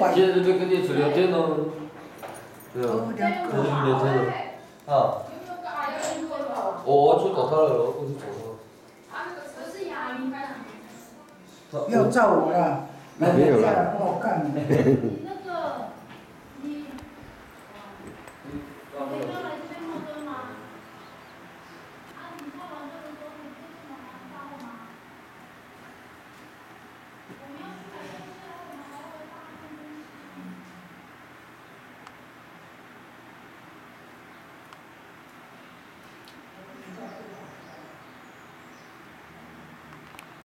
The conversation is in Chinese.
接着就跟你聊天喽，对啊，跟你聊天喽，啊，我去找他了，我去找他。 要照我了， 没有了， 不好干。 那个，你，我给他来。